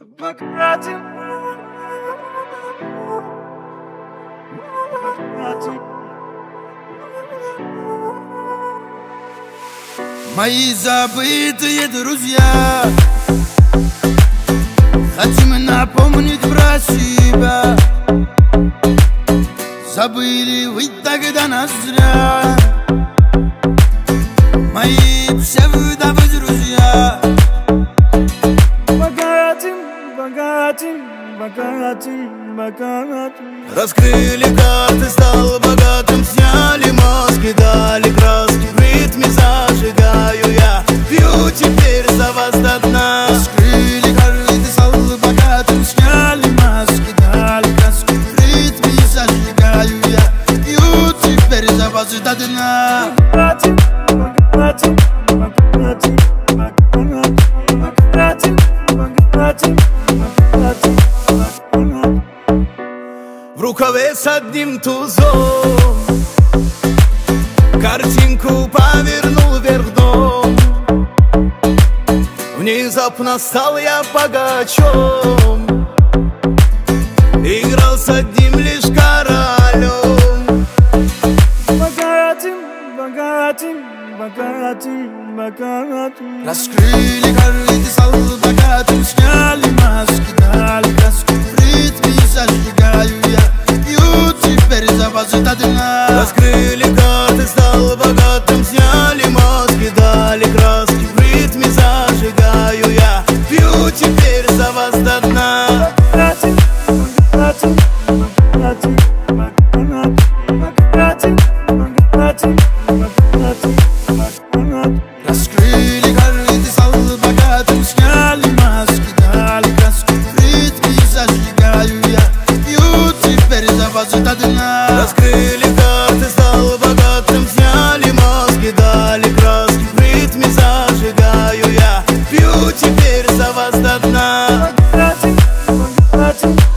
Мои забытые друзья, хотим напомнить про себя. Забыли вы тогда нас зря. Мои псевдовые друзья. Богатым. Раскрыли карты, стал богатым. Сняли маски, дали краски. В ритме зажигаю я. Пью теперь за вас до дна. Раскрыли карты, стал богатым. Сняли маски, дали краски. В ритме зажигаю я. Пью теперь за вас до дна. В рукаве с одним тузом картинку повернул вверх дном. Внезапно стал я богачом. Играл с одним лишь королем. Богатым. Раскрыли карты, стал богатым. Сняли маски, дали краски. В ритме зажигаю я. Пью теперь за вас до дна. Раскрыли карты, стал богатым. Сняли маски, дали краски. В ритме зажигаю я. Пью теперь за вас до дна. Раскрыли карты, стал богатым. Сняли маски, дали краски. В ритме зажигаю я. Пью теперь за вас до дна. Раскрыли карты, стал богатым. Сняли маски, дали краски. В ритме зажигаю я. Пью теперь за вас до дна.